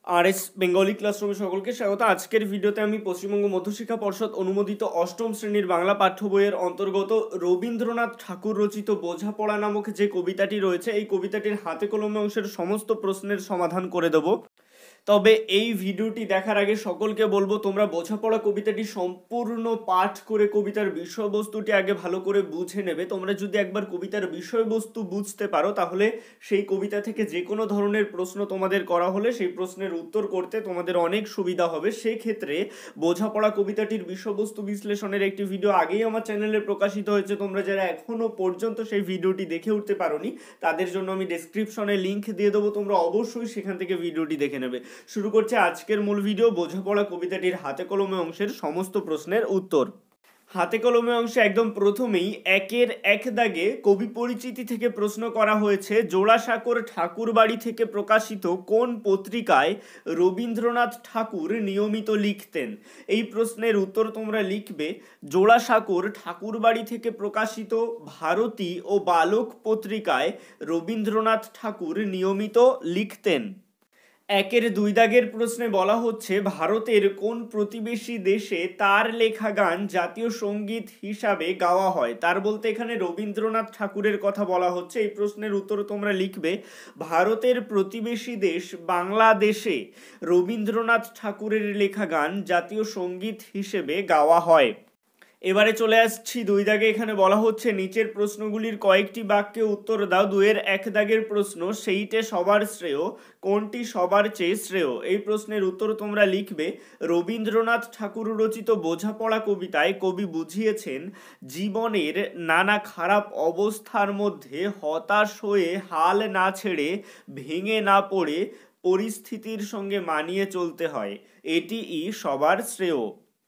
RS Bengali ক্লাসরুমে সকলকে স্বাগত। আজকের ভিডিওতে আমি পশ্চিমবঙ্গ মধ্যশিক্ষা পর্ষদ অনুমোদিত অষ্টম শ্রেণীর বাংলা পাঠ্য বইয়ের অন্তর্গত রবীন্দ্রনাথ ঠাকুর রচিত বোঝাপড়া নামক যে কবিতাটি রয়েছে, এই কবিতাটির হাতে কলমে অংশের সমস্ত প্রশ্নের সমাধান করে দেব। তবে এই ভিডিওটি দেখার আগে সকলকে বলবো, তোমরা বোঝাপড়া কবিতাটি সম্পূর্ণ পাঠ করে কবিতার বিষয়বস্তুটি আগে ভালো করে বুঝে নেবে। তোমরা যদি একবার কবিতার বিষয়বস্তু বুঝতে পারো, তাহলে সেই কবিতা থেকে যে কোনো ধরনের প্রশ্ন তোমাদের করা হলে সেই প্রশ্নের উত্তর করতে তোমাদের অনেক সুবিধা হবে। সেক্ষেত্রে বোঝাপড়া কবিতাটির বিষয়বস্তু বিশ্লেষণের একটি ভিডিও আগেই আমার চ্যানেলে প্রকাশিত হয়েছে। তোমরা যারা এখনো পর্যন্ত সেই ভিডিওটি দেখে উঠতে পারোনি, তাদের জন্য আমি ডেসক্রিপশনে লিংক দিয়ে দেবো, তোমরা অবশ্যই সেখান থেকে ভিডিওটি দেখে নেবে। শুরু করছে আজকের মূল ভিডিও, বোঝাপড়া কবিতাটির হাতে কলমে অংশের সমস্ত প্রশ্নের উত্তর। হাতে কলমে অংশে একদম প্রথমেই একের এক দাগে কবি পরিচিতি থেকে প্রশ্ন করা হয়েছে, জোড়াসাঁকোর ঠাকুর বাড়ি থেকে প্রকাশিত কোন পত্রিকায় রবীন্দ্রনাথ ঠাকুর নিয়মিত লিখতেন? এই প্রশ্নের উত্তর তোমরা লিখবে, জোড়াসাঁকোর ঠাকুর বাড়ি থেকে প্রকাশিত ভারতী ও বালক পত্রিকায় রবীন্দ্রনাথ ঠাকুর নিয়মিত লিখতেন। একের দুই দাগের প্রশ্নে বলা হচ্ছে, ভারতের কোন প্রতিবেশী দেশে তার লেখা গান জাতীয় সঙ্গীত হিসাবে গাওয়া হয়? তার বলতে এখানে রবীন্দ্রনাথ ঠাকুরের কথা বলা হচ্ছে। এই প্রশ্নের উত্তর তোমরা লিখবে, ভারতের প্রতিবেশী দেশ বাংলাদেশে রবীন্দ্রনাথ ঠাকুরের লেখা গান জাতীয় সঙ্গীত হিসেবে গাওয়া হয়। এবারে চলে আসছি দুই দাগে। এখানে বলা হচ্ছে, নিচের প্রশ্নগুলির কয়েকটি বাক্যে উত্তর দাও। দুইয়ের এক দাগের প্রশ্ন, সেইটে সবার শ্রেয়, কোনটি সবার চেয়ে শ্রেয়? এই প্রশ্নের উত্তর তোমরা লিখবে, রবীন্দ্রনাথ ঠাকুর রচিত বোঝাপড়া কবিতায় কবি বুঝিয়েছেন জীবনের নানা খারাপ অবস্থার মধ্যে হতাশ হয়ে হাল না ছেড়ে ভেঙে না পড়ে পরিস্থিতির সঙ্গে মানিয়ে চলতে হয়, এটিই সবার শ্রেয়।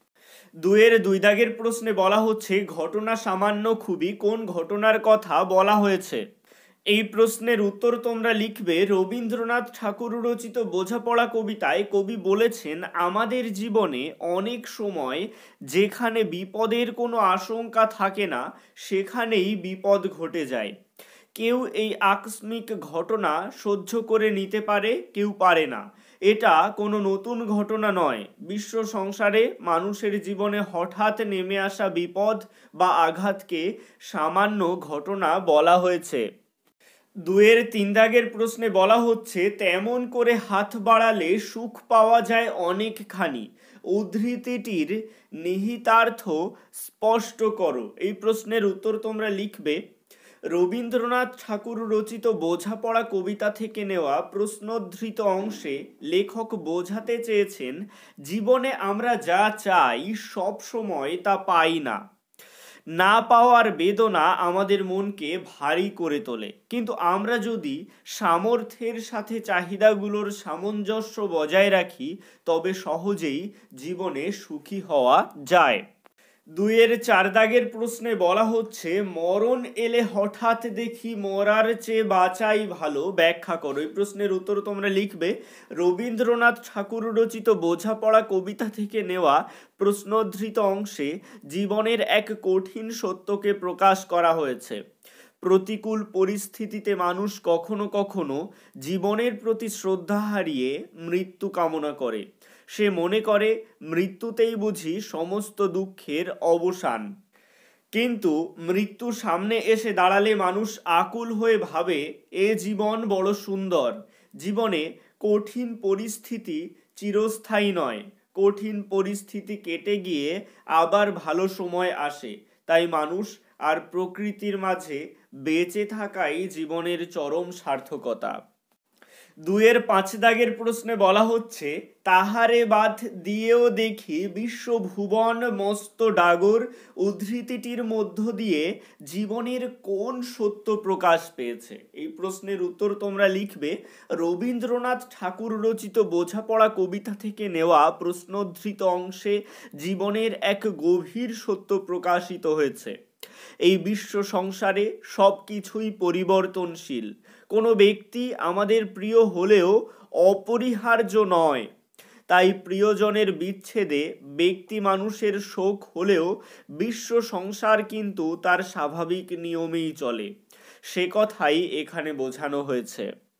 দুইয়ের দুই দাগের প্রশ্নে বলা হচ্ছে, ঘটনা সামান্য খুবই, কোন ঘটনার কথা বলা হয়েছে? এই প্রশ্নের উত্তর তোমরা লিখবে, রবীন্দ্রনাথ ঠাকুর রচিত বোঝাপড়া কবিতায় কবি বলেছেন, আমাদের জীবনে অনেক সময় যেখানে বিপদের কোনো আশঙ্কা থাকে না, সেখানেই বিপদ ঘটে যায়। কেউ এই আকস্মিক ঘটনা সহ্য করে নিতে পারে, কেউ পারে না। এটা কোনো নতুন ঘটনা নয়। বিশ্ব সংসারে মানুষের জীবনে হঠাৎ নেমে আসা বিপদ বা আঘাতকে সামান্য ঘটনা বলা হয়েছে। দুইয়ের তিন দাগের প্রশ্নে বলা হচ্ছে, তেমন করে হাত বাড়ালে সুখ পাওয়া যায় অনেকখানি, উদ্ধৃতিটির নিহিতার্থ স্পষ্ট করো। এই প্রশ্নের উত্তর তোমরা লিখবে, রবীন্দ্রনাথ ঠাকুর রচিত বোঝাপড়া কবিতা থেকে নেওয়া প্রশ্নোদ্ধৃত অংশে লেখক বোঝাতে চেয়েছেন, জীবনে আমরা যা চাই সব সময় তা পাই না। না পাওয়ার বেদনা আমাদের মনকে ভারী করে তোলে, কিন্তু আমরা যদি সামর্থ্যের সাথে চাহিদাগুলোর সামঞ্জস্য বজায় রাখি, তবে সহজেই জীবনে সুখী হওয়া যায়। দুইয়ের চার দাগের প্রশ্নে বলা হচ্ছে, মরণ এলে হঠাৎ দেখি মরার চেয়ে বাঁচাই ভালো, ব্যাখ্যা করো। এই প্রশ্নের উত্তর তোমরা লিখবে, রবীন্দ্রনাথ ঠাকুর রচিত বোঝাপড়া কবিতা থেকে নেওয়া প্রশ্নোদ্ধৃত অংশে জীবনের এক কঠিন সত্যকে প্রকাশ করা হয়েছে। প্রতিকূল পরিস্থিতিতে মানুষ কখনো কখনো জীবনের প্রতি শ্রদ্ধা হারিয়ে মৃত্যু কামনা করে। সে মনে করে মৃত্যুতেই বুঝি সমস্ত দুঃখের অবসান। কিন্তু মৃত্যু সামনে এসে দাঁড়ালে মানুষ আকুল হয়ে ভাবে, এ জীবন বড় সুন্দর। জীবনে কঠিন পরিস্থিতি চিরস্থায়ী নয়, কঠিন পরিস্থিতি কেটে গিয়ে আবার ভালো সময় আসে। তাই মানুষ আর প্রকৃতির মাঝে বেঁচে থাকাই জীবনের চরম সার্থকতা। দুইয়ের পাঁচ দাগের প্রশ্নে বলা হচ্ছে, তাহারে বাদ দিয়েও দেখি বিশ্বভুবন মস্ত ডাগর, উদ্ধৃতিটির মধ্য দিয়ে জীবনের কোন সত্য প্রকাশ পেয়েছে? এই প্রশ্নের উত্তর তোমরা লিখবে, রবীন্দ্রনাথ ঠাকুর রচিত বোঝাপড়া কবিতা থেকে নেওয়া প্রশ্নোদ্ধৃত অংশে জীবনের এক গভীর সত্য প্রকাশিত হয়েছে। এই বিশ্ব সংসারে সব কিছুই পরিবর্তনশীল। কোনো ব্যক্তি আমাদের প্রিয় হলেও অপরিহার্য নয়। তাই প্রিয়জনের বিচ্ছেদে ব্যক্তি মানুষের শোক হলেও বিশ্ব সংসার কিন্তু তার স্বাভাবিক নিয়মেই চলে। সে কথাই এখানে বোঝানো হয়েছে।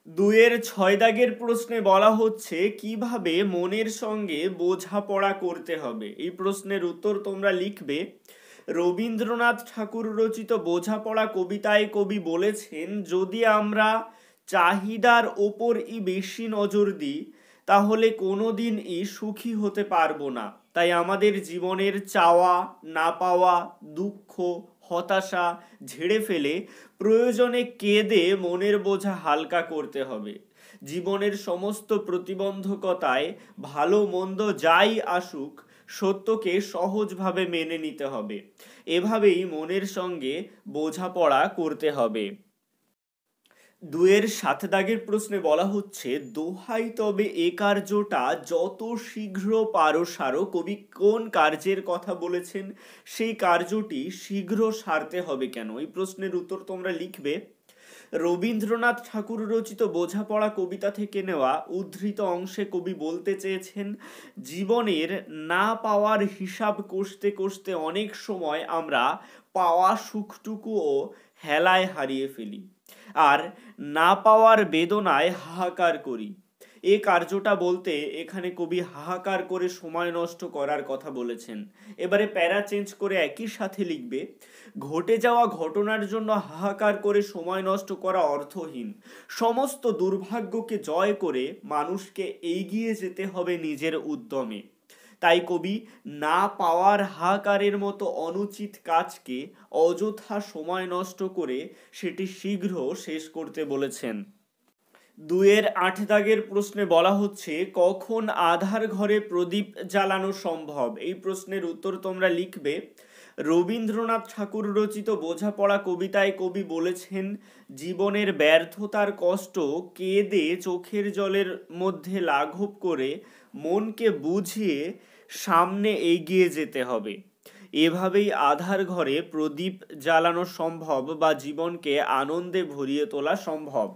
দুইয়ের 6 দাগের প্রশ্নে বলা হচ্ছে কিভাবে মনের সঙ্গে বোঝাপড়া করতে হবে। এই প্রশ্নের উত্তর তোমরা লিখবে। রবীন্দ্রনাথ ঠাকুর রচিত বোঝাপড়া কবিতায় কবি বলেছেন, যদি আমরা চাহিদার ওপরই বেশি নজর দিই তাহলে কোনোদিনই সুখী হতে পারবো না। তাই আমাদের জীবনের চাওয়া না পাওয়া, দুঃখ, হতাশা ঝেড়ে ফেলে প্রয়োজনে কেঁদে মনের বোঝা হালকা করতে হবে। জীবনের সমস্ত প্রতিবন্ধকতায় ভালো মন্দ যাই আসুক সত্যকে সহজভাবে মেনে নিতে হবে। এভাবেই মনের সঙ্গে বোঝাপড়া করতে হবে। 2-এর 7 দাগের প্রশ্নে বলা হচ্ছে, দোহাই তবে এ কার্যটা যত শীঘ্র পারো সারো। কবি কোন কার্যের কথা বলেছেন, সেই কার্যটি শীঘ্র সারতে হবে কেন? এই প্রশ্নের উত্তর তোমরা লিখবে। রবীন্দ্রনাথ ঠাকুর রচিত বোঝাপড়া কবিতা থেকে নেওয়া উদ্ধৃত অংশে কবি বলতে চেয়েছেন, জীবনের না পাওয়ার হিসাব কষতে কষতে অনেক সময় আমরা পাওয়া সুখটুকুও হেলায় হারিয়ে ফেলি আর না পাওয়ার বেদনায় হাহাকার করি। এ কার্যটা বলতে এখানে কবি হাহাকার করে সময় নষ্ট করার কথা বলেছেন। এবারে প্যারা চেঞ্জ করে একই সাথে লিখবে, ঘটে যাওয়া ঘটনার জন্য হাহাকার করে সময় নষ্ট করা অর্থহীন। সমস্ত দুর্ভাগ্যকে জয় করে মানুষকে এগিয়ে যেতে হবে নিজের উদ্যমে। তাই কবি না পাওয়ার হাহাকারের মতো অনুচিত কাজকে অযথা সময় নষ্ট করে সেটি শীঘ্র শেষ করতে বলেছেন। 2-এর 8 দাগের প্রশ্নে বলা হচ্ছে, কখন আধার ঘরে প্রদীপ জ্বালানো সম্ভব? এই প্রশ্নের উত্তর তোমরা লিখবে। রবীন্দ্রনাথ ঠাকুর রচিত বোঝাপড়া কবিতায় কবি বলেছেন, জীবনের ব্যর্থতার কষ্ট কেঁদে চোখের জলের মধ্যে লাঘব করে মনকে বুঝিয়ে সামনে এগিয়ে যেতে হবে। এভাবেই আধার ঘরে প্রদীপ জ্বালানো সম্ভব বা জীবনকে আনন্দে ভরিয়ে তোলা সম্ভব।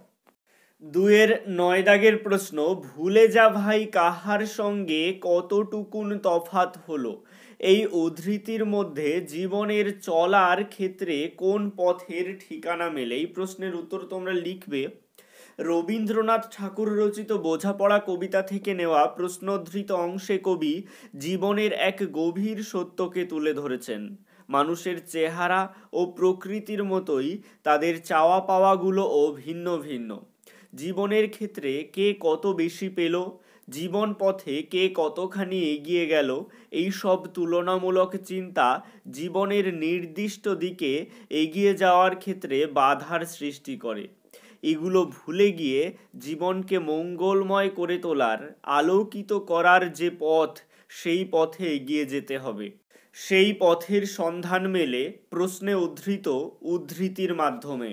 2-এর 9 দাগের প্রশ্ন, ভুলে যা ভাই কাহার সঙ্গে কতটুকুন তফাৎ হলো। এই উদ্ধৃতির মধ্যে জীবনের চলার ক্ষেত্রে কোন পথের ঠিকানা মেলে? এই প্রশ্নের উত্তর তোমরা লিখবে। রবীন্দ্রনাথ ঠাকুর রচিত বোঝাপড়া কবিতা থেকে নেওয়া প্রশ্নোদ্ধৃত অংশে কবি জীবনের এক গভীর সত্যকে তুলে ধরেছেন। মানুষের চেহারা ও প্রকৃতির মতোই তাদের চাওয়া পাওয়াগুলোও ভিন্ন ভিন্ন। জীবনের ক্ষেত্রে কে কত বেশি পেল, জীবন পথে কে কতখানি এগিয়ে গেল, এই সব তুলনামূলক চিন্তা জীবনের নির্দিষ্ট দিকে এগিয়ে যাওয়ার ক্ষেত্রে বাধার সৃষ্টি করে। এগুলো ভুলে গিয়ে জীবনকে মঙ্গলময় করে তোলার, আলোকিত করার যে পথ, সেই পথে এগিয়ে যেতে হবে। সেই পথের সন্ধান মেলে প্রশ্নে উদ্ধৃত উদ্ধৃতির মাধ্যমে।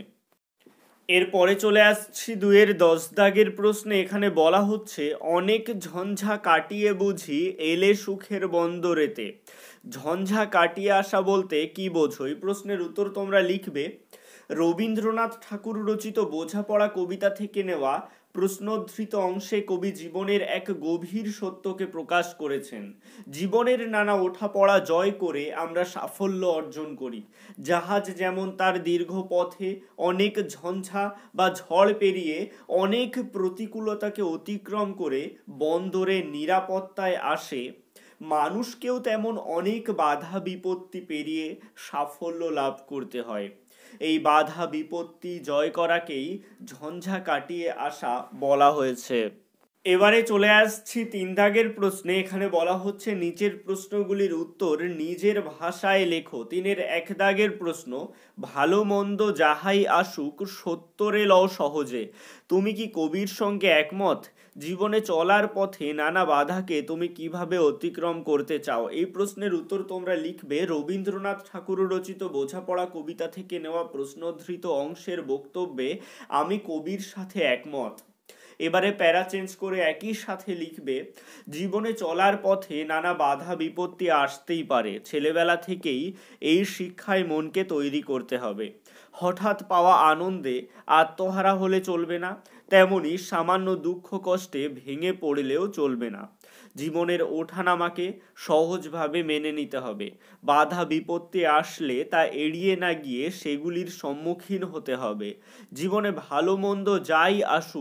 এরপরে চলে আসছি 2-এর 10 দাগের প্রশ্নে। এখানে বলা হচ্ছে, অনেক ঝঞ্ঝা কাটিয়ে বুঝি এলে সুখের বন্দরেতে। ঝঞ্ঝা কাটিয়ে আসা বলতে কি বোঝো? এই প্রশ্নের উত্তর তোমরা লিখবে। রবীন্দ্রনাথ ঠাকুর রচিত বোঝাপড়া কবিতা থেকে নেওয়া প্রশ্নোদ্ধৃত অংশে কবি জীবনের এক গভীর সত্যকে প্রকাশ করেছেন। জীবনের নানা ওঠাপড়া জয় করে আমরা সাফল্য অর্জন করি। জাহাজ যেমন তার দীর্ঘ পথে অনেক ঝঞ্ঝা বা ঝড় পেরিয়ে অনেক প্রতিকূলতাকে অতিক্রম করে বন্দরে নিরাপত্তায় আসে, মানুষকেও তেমন অনেক বাধা বিপত্তি পেরিয়ে সাফল্য লাভ করতে হয়। এই বাধা বিপত্তি জয় করাকেই ঝঞ্ঝা কাটিয়ে আসা বলা হয়েছে। এবারে চলে আসছি 3 দাগের প্রশ্নে। এখানে বলা হচ্ছে, নিচের প্রশ্নগুলির উত্তর নিজের ভাষায় লেখো। 3-এর 1 দাগের প্রশ্ন, ভালো মন্দ যাহাই আসুক সত্তরে লও সহজে। তুমি কি কবির সঙ্গে একমত? জীবনে চলার পথে নানা বাধাকে তুমি কিভাবে অতিক্রম করতে চাও? এই প্রশ্নের উত্তর তোমরা লিখবে। রবীন্দ্রনাথ ঠাকুর রচিত বোঝাপড়া কবিতা থেকে নেওয়া প্রশ্নোদ্ধৃত অংশের বক্তব্যে আমি কবির সাথে একমত। এবারে প্যারা চেঞ্জ করে একই সাথে লিখবে, জীবনে চলার পথে নানা বাধা বিপত্তি আসতেই পারে। ছেলেবেলা থেকেই এই শিক্ষায় মনকে তৈরি করতে হবে। হঠাৎ পাওয়া আনন্দে আত্মহারা হলে চলবে না, তেমনি সামান্য দুঃখ কষ্টে ভেঙে পড়লেও চলবে না। জীবনের ওঠানামাকে সহজভাবে মেনে নিতে হবে। বাধা বিপত্তি আসলে তা এড়িয়ে না গিয়ে সেগুলির সম্মুখীন হতে হবে। জীবনে ভালো মন্দ যাই আসুক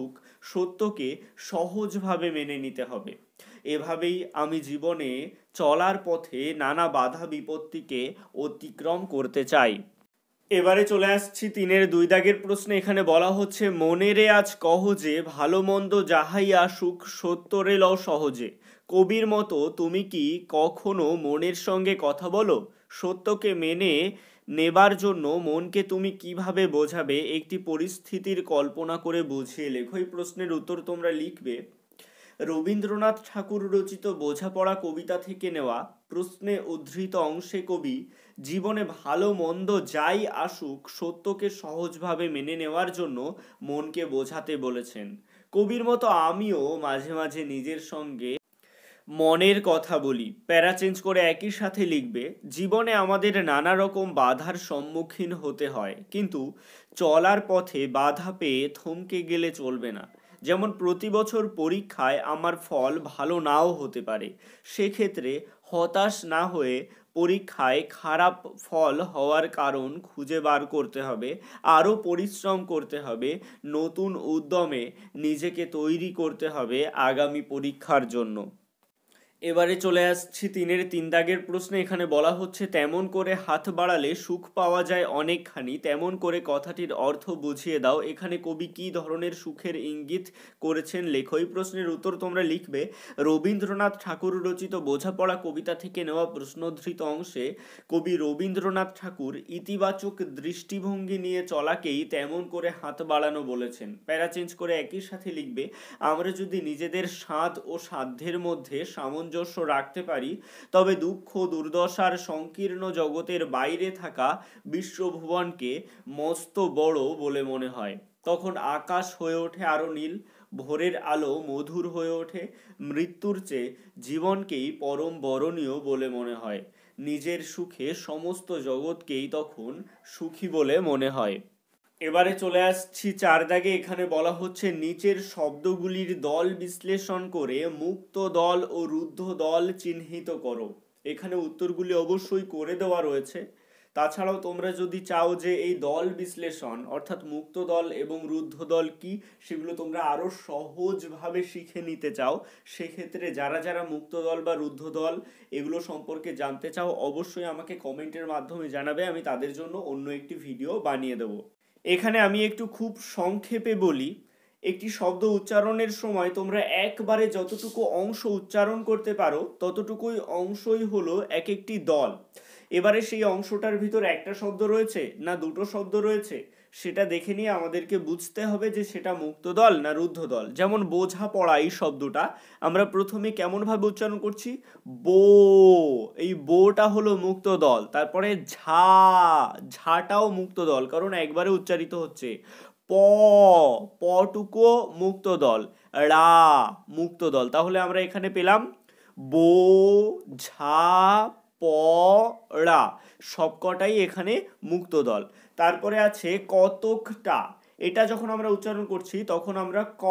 সত্যকে সহজভাবে মেনে নিতে হবে। এভাবেই আমি জীবনে চলার পথে নানা বাধা বিপত্তিকে অতিক্রম করতে চাই। এবারে চলে আসছি 3-2 দাগের প্রশ্নে। এখানে বলা হচ্ছে, মনেরে আজ কহ যে ভালো মন্দ যাহাই আসুক সত্যরে লও সহজে। কবির মতো তুমি কি কখনো মনের সঙ্গে কথা বলো? সত্যকে মেনে নেবার জন্য মনকে তুমি কিভাবে বোঝাবে? একটি পরিস্থিতির কল্পনা করে বুঝিয়ে লেখো। এই প্রশ্নের উত্তর তোমরা লিখবে। রবীন্দ্রনাথ ঠাকুর রচিত বোঝাপড়া কবিতা থেকে নেওয়া। প্রশ্নে উদ্ধৃত অংশে কবি জীবনে ভালো মন্দ যাই আসুক সত্যকে সহজভাবে মেনে নেওয়ার জন্য মনকে বোঝাতে বলেছেন। কবির মতো আমিও মাঝে মাঝে নিজের সঙ্গে মনের কথা বলি। প্যারা চেঞ্জ করে একই সাথে লিখবে, জীবনে আমাদের নানা রকম বাধার সম্মুখীন হতে হয়, কিন্তু চলার পথে বাধা পেয়ে থমকে গেলে চলবে না। যেমন প্রতি বছর পরীক্ষায় আমার ফল ভালো নাও হতে পারে, সেক্ষেত্রে হতাশ না হয়ে পরীক্ষায় খারাপ ফল হওয়ার কারণ খুঁজে বার করতে হবে, আরও পরিশ্রম করতে হবে, নতুন উদ্যমে নিজেকে তৈরি করতে হবে আগামী পরীক্ষার জন্য। এবারে চলে আসছি 3-3 দাগের প্রশ্নে। এখানে বলা হচ্ছে, তেমন করে হাত বাড়ালে সুখ পাওয়া যায় অনেকখানি, তেমন করে কথাটির অর্থ বুঝিয়ে দাও। এখানে কবি কি ধরনের সুখের ইঙ্গিত করেছেন লেখো। এই প্রশ্নের উত্তর তোমরা লিখবে। রবীন্দ্রনাথ ঠাকুর রচিত বোঝাপড়া কবিতা থেকে নেওয়া প্রশ্নোদ্ধৃত অংশে কবি রবীন্দ্রনাথ ঠাকুর ইতিবাচক দৃষ্টিভঙ্গি নিয়ে চলাকেই তেমন করে হাত বাড়ানো বলেছেন। প্যারা চেঞ্জ করে একই সাথে লিখবে, আমরা যদি নিজেদের স্বাদ ও সাধ্যের মধ্যে সামঞ্জস্য রাখতে পারি, তবে দুঃখ দুর্দশার সংকীর্ণ জগতের বাইরে থাকা বিশ্বভুবনকে মস্ত বড় বলে মনে হয়। তখন আকাশ হয়ে ওঠে আরো নীল, ভোরের আলো মধুর হয়ে ওঠে, মৃত্যুর চেয়ে জীবনকেই পরম বরণীয় বলে মনে হয়। নিজের সুখে সমস্ত জগৎকেই তখন সুখী বলে মনে হয়। এবারে চলে আসছি 4 দাগে। এখানে বলা হচ্ছে, নিচের শব্দগুলির দল বিশ্লেষণ করে মুক্ত দল ও রুদ্ধ দল চিহ্নিত করো। এখানে উত্তরগুলি অবশ্যই করে দেওয়া রয়েছে। তাছাড়াও তোমরা যদি চাও যে এই দল বিশ্লেষণ অর্থাৎ মুক্ত দল এবং রুদ্ধ দল কি সেগুলো তোমরা আরো সহজভাবে শিখে নিতে চাও, সেক্ষেত্রে যারা যারা মুক্ত দল বা রুদ্ধ দল এগুলো সম্পর্কে জানতে চাও অবশ্যই আমাকে কমেন্টের মাধ্যমে জানাবে, আমি তাদের জন্য অন্য একটি ভিডিও বানিয়ে দেবো। এখানে আমি একটু খুব সংক্ষেপে বলি, একটি শব্দ উচ্চারণের সময় তোমরা একবারে যতটুকু অংশ উচ্চারণ করতে পারো ততটুকুই অংশই হলো এক একটি দল। এবারে সেই অংশটার ভিতর একটা শব্দ রয়েছে না দুটো শব্দ রয়েছে সেটা দেখে নিয়ে আমাদেরকে বুঝতে হবে যে সেটা মুক্ত দল না রুদ্ধ দল। যেমন বোঝাপড়া এই শব্দটা আমরা প্রথমে কেমন ভাবে উচ্চারণ করছি, বো, এই বোটা হলো মুক্ত দল। তারপরে ঝা, ঝাটাও মুক্ত দল কারণ একবারে উচ্চারিত হচ্ছে। প, পটুকো মুক্ত দল। রা মুক্ত দল। তাহলে আমরা এখানে পেলাম বো, ঝা, প, রা, সবকটাই এখানে মুক্ত দল। তারপরে আছে কতকটা, এটা যখন আমরা উচ্চারণ করছি তখন আমরা ক,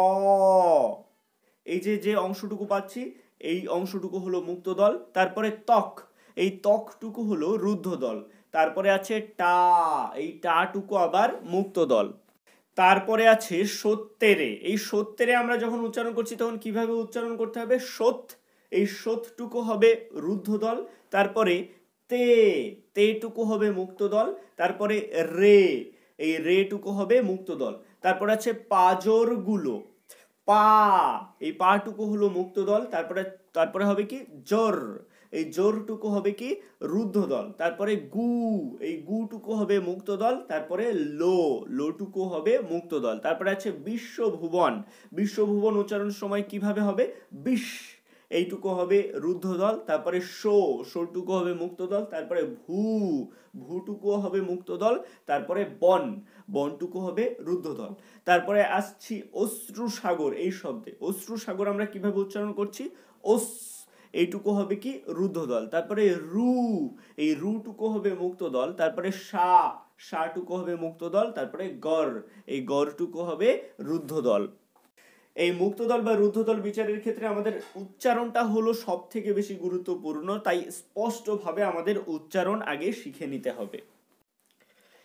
এই যে অংশটুকু পাচ্ছি এই অংশটুকু হলো মুক্ত দল। তারপরে ত্বক, এই ত্বকটুকু হলো রুদ্ধ দল। তারপরে আছে টা, এই টাটুকু আবার মুক্ত দল। তারপরে আছে সত্যেরে, এই সত্যেরে আমরা যখন উচ্চারণ করছি তখন কিভাবে উচ্চারণ করতে হবে, সৎ, এই সৎটুকু হবে রুদ্ধ দল। তারপরে তে, তেটুকু হবে মুক্ত দল। তারপরে রে, এই রেটুকু হবে মুক্ত দল। তারপরে আছে পাজর গুলো, পা, এই পাটুকু হলো মুক্ত দল। তারপরে হবে কি জোর, এই জোরটুকু হবে কি রুদ্ধ দল। তারপরে গু, এই গুটুকু হবে মুক্ত দল। তারপরে লো, লোটুকু হবে মুক্ত দল। তারপরে আছে বিশ্বভুবন, বিশ্বভুবন উচ্চারণের সময় কিভাবে হবে, বিশ, এইটুকু হবে রুদ্ধ দল। তারপরে শো, শোটুকু হবে মুক্ত দল। তারপরে ভূ, ভূটুকু হবে মুক্ত দল। তারপরে বন, বনটুকু হবে রুদ্ধ দল। তারপরে আসছি অশ্রু সাগর, এই শব্দে অশ্রু সাগর আমরা কিভাবে উচ্চারণ করছি, ওস, এইটুকু হবে কি রুদ্ধ দল। তারপরে রু, এই রুটুকু হবে মুক্ত দল। তারপরে সা, সাটুকু হবে মুক্ত দল। তারপরে গর, এই গরটুকু হবে রুদ্ধ দল। এই মুক্ত দল বা রুদ্ধ দল বিচারের ক্ষেত্রে আমাদের উচ্চারণটা হলো সব থেকে বেশি গুরুত্বপূর্ণ, তাই স্পষ্টভাবে আমাদের উচ্চারণ আগে শিখে নিতে হবে।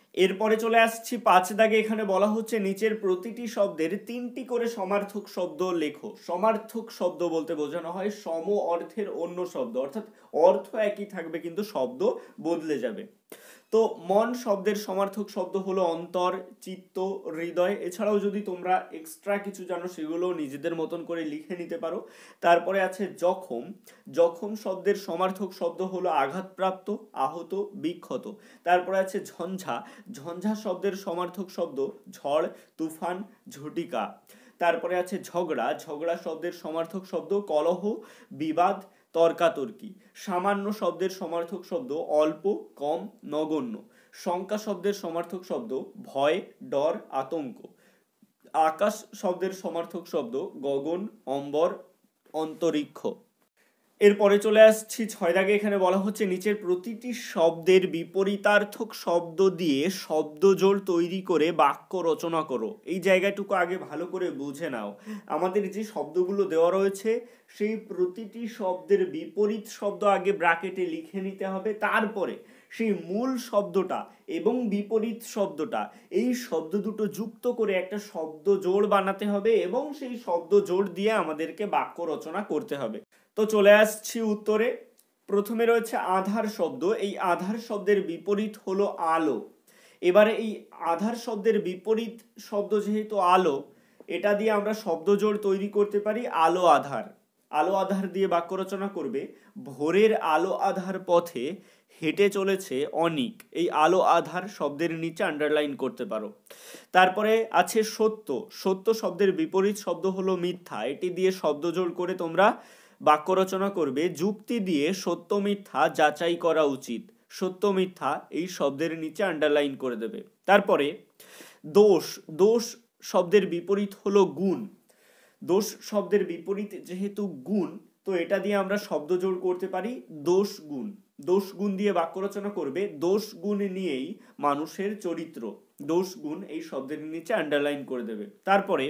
এরপরে চলে আসছি 5 দাগে। এখানে বলা হচ্ছে নিচের প্রতিটি শব্দের 3টি করে সমার্থক শব্দ লেখো। সমার্থক শব্দ বলতে বোঝানো হয় সম অর্থের অন্য শব্দ, অর্থাৎ অর্থ একই থাকবে কিন্তু শব্দ বদলে যাবে। তো মন শব্দের সমার্থক শব্দ হলো অন্তর, চিত্ত, হৃদয়। এছাড়াও যদি তোমরা এক্সট্রা কিছু জানো সেগুলো নিজেদের মতন করে লিখে নিতে পারো। তারপরে আছে জখম। জখম শব্দের সমার্থক শব্দ হলো আঘাতপ্রাপ্ত, আহত, বিক্ষত। তারপরে আছে ঝঞ্ঝা। ঝঞ্ঝা শব্দের সমার্থক শব্দ ঝড়, তুফান, ঝটিকা। তারপরে আছে ঝগড়া। ঝগড়া শব্দের সমার্থক শব্দ কলহ, বিবাদ, তর্কাতর্কি। সামান্য শব্দের সমার্থক শব্দ অল্প, কম, নগণ্য। শঙ্কা শব্দের সমার্থক শব্দ ভয়, ডর, আতঙ্ক। আকাশ শব্দের সমার্থক শব্দ গগন, অম্বর, অন্তরিক্ষ। এরপরে চলে আসছি 6 দাগে। এখানে বলা হচ্ছে নিচের প্রতিটি শব্দের বিপরীতার্থক শব্দ দিয়ে শব্দজোড় তৈরি করে বাক্য রচনা করো। এই জায়গাটুকু আগে ভালো করে বুঝে নাও। আমাদের যে শব্দগুলো দেওয়া রয়েছে সেই প্রতিটি শব্দের বিপরীত শব্দ আগে ব্র্যাকেটে লিখে নিতে হবে, তারপরে সেই মূল শব্দটা এবং বিপরীত শব্দটা এই শব্দ দুটো যুক্ত করে একটা শব্দ জোড় বানাতে হবে এবং সেই শব্দ জোড় দিয়ে আমাদেরকে বাক্য রচনা করতে হবে। তো চলে আসছি উত্তরে। প্রথমে রয়েছে আধার শব্দ। এই আধার শব্দের বিপরীত হলো আলো। এবারে এই আধার শব্দের বিপরীত শব্দ যেহেতু আলো, এটা দিয়ে আমরা শব্দজোড় তৈরি করতে পারি আলো আধার। আলো আধার দিয়ে বাক্য রচনা করবে ভোরের আলো আধার পথে হেঁটে চলেছে অনিক। এই আলো আধার শব্দের নিচে আন্ডারলাইন করতে পারো। তারপরে আছে সত্য। সত্য শব্দের বিপরীত শব্দ হলো মিথ্যা। এটি দিয়ে শব্দজোড় করে তোমরা বাক্য রচনা করবে যুক্তি দিয়ে সত্য মিথ্যা যাচাই করা উচিত। সত্য মিথ্যা এই শব্দের নিচে আন্ডারলাইন করে দেবে। তারপরে দোষ। দোষ শব্দের বিপরীত হলো গুণ। দোষ শব্দের বিপরীত যেহেতু গুণ, তো এটা দিয়ে আমরা শব্দজোড় করতে পারি দোষ গুণ। দোষ গুণ দিয়ে বাক্য রচনা করবে দোষ গুণ নিয়েই মানুষের চরিত্র। দোষ গুণ এই শব্দের নিচে আন্ডারলাইন করে দেবে। তারপরে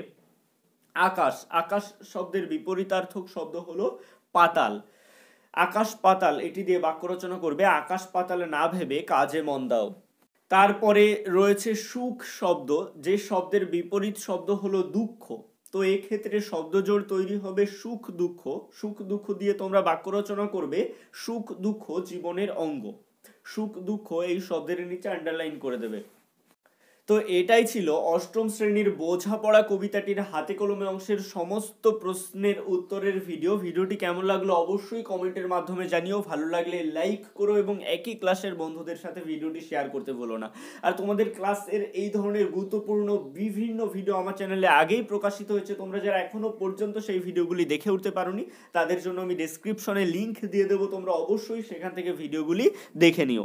আকাশ। আকাশ শব্দের বিপরীতার্থক শব্দ হলো পাতাল। আকাশ পাতাল এটি দিয়ে বাক্য রচনা করবে আকাশ পাতাল না ভেবে কাজে মন দাও। তারপরে রয়েছে সুখ শব্দ। যে শব্দের বিপরীত শব্দ হলো দুঃখ, তো এক্ষেত্রে শব্দজোড় তৈরি হবে সুখ দুঃখ। সুখ দুঃখ দিয়ে তোমরা বাক্য রচনা করবে সুখ দুঃখ জীবনের অঙ্গ। সুখ দুঃখ এই শব্দের নিচে আন্ডারলাইন করে দেবে। তো এটাই ছিল অষ্টম শ্রেণীর বোঝাপড়া কবিতাটির হাতে কলমে অংশের সমস্ত প্রশ্নের উত্তরের ভিডিও। ভিডিওটি কেমন লাগলো অবশ্যই কমেন্টের মাধ্যমে জানিও। ভালো লাগলে লাইক করো এবং একই ক্লাসের বন্ধুদের সাথে ভিডিওটি শেয়ার করতে ভুলো না। আর তোমাদের ক্লাসের এই ধরনের গুরুত্বপূর্ণ বিভিন্ন ভিডিও আমার চ্যানেলে আগেই প্রকাশিত হয়েছে। তোমরা যারা এখনো পর্যন্ত সেই ভিডিওগুলি দেখে উঠতে পারোনি তাদের জন্য আমি ডেসক্রিপশনে লিংক দিয়ে দেবো, তোমরা অবশ্যই সেখান থেকে ভিডিওগুলি দেখে নিও।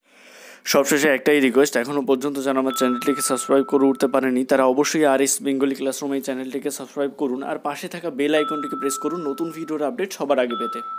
সবশেষে একটাই রিকোয়েস্ট, এখনও পর্যন্ত যারা আমার চ্যানেলটিকে সাবস্ক্রাইব করে উঠতে পারেনি তারা অবশ্যই RS বেঙ্গলি ক্লাসরুম এই চ্যানেলটিকে সাবস্ক্রাইব করুন আর পাশে থাকা বেল আইকনটিকে প্রেস করুন নতুন ভিডিওর আপডেট সবার আগে পেতে।